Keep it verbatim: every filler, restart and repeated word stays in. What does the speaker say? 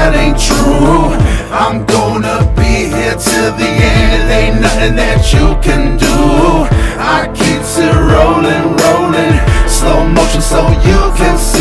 that ain't true. I'm gonna be here till the end. Ain't nothing that you can do. I keeps it rolling, rolling, slow motion so you can see